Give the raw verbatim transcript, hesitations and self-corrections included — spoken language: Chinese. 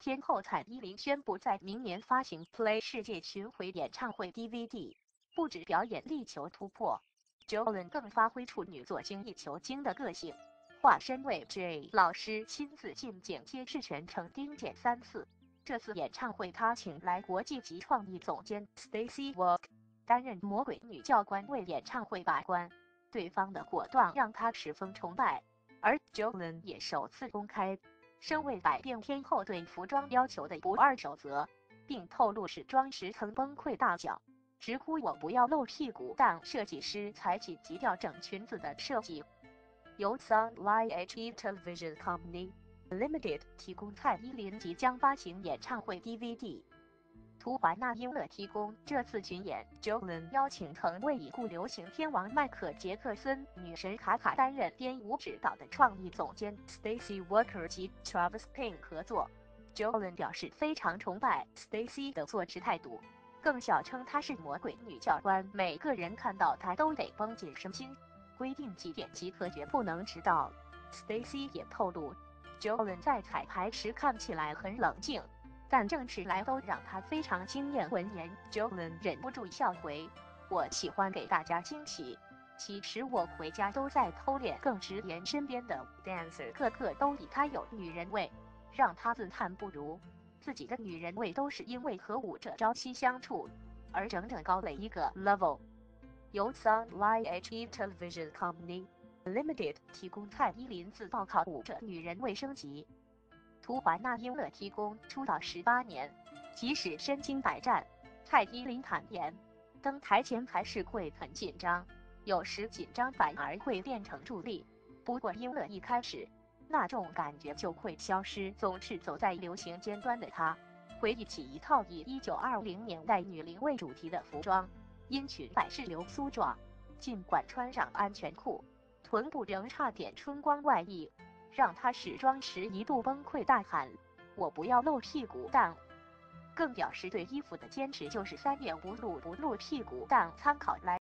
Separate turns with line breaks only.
天后蔡依林宣布在明年发行《Play 世界巡回演唱会》D V D， 不止表演力求突破 ，Jolin 更发挥处女座精益求精的个性，化身为 J 老师亲自进剪接是全程盯剪三次。这次演唱会，他请来国际级创意总监 Stacy Walk 担任魔鬼女教官为演唱会把关，对方的果断让他十分崇拜。而 Jolin 也首次公开身为百变天后对服装要求的不二守则，并透露时装时曾崩溃大叫，直呼我不要露屁股，但设计师才紧急调整裙子的设计。由 Sunlight H E Television Company Limited 提供蔡依林即将发行演唱会 D V D。图怀纳音乐提供。这次巡演 ，Jolin 邀请曾为已故流行天王迈克杰克森、女神卡卡担任编舞指导的创意总监 Stacy Walker 及 Travis Payne 合作。Jolin 表示非常崇拜 Stacy 的做事态度，更笑称她是魔鬼女教官，每个人看到她都得绷紧神经，规定几点集合，绝不能迟到。Stacy 也透露 ，Jolin 在彩排时看起来很冷静，但正事来都让他非常惊艳。闻言 ，Jolin 忍不住笑回：“我喜欢给大家惊喜。其实我回家都在偷练。”更直言身边的 dancer 个个都以他有女人味，让他自叹不如。自己的女人味都是因为和舞者朝夕相处，而整整高了一个 level。由 Sunlight H E Television Company Limited 提供。蔡依林自曝靠舞者女人味升级。图怀纳音乐提供。出道十八年，即使身经百战，蔡依林坦言，登台前还是会很紧张，有时紧张反而会变成助力。不过音乐一开始，那种感觉就会消失。总是走在流行尖端的她，回忆起一套以一九二零年代女伶为主题的服装，因裙摆是流苏状，尽管穿上安全裤，臀部仍差点春光外溢，让她试装时一度崩溃大喊：“我不要露屁股！”但更表示对衣服的坚持就是三月不露不露屁股。但参考来。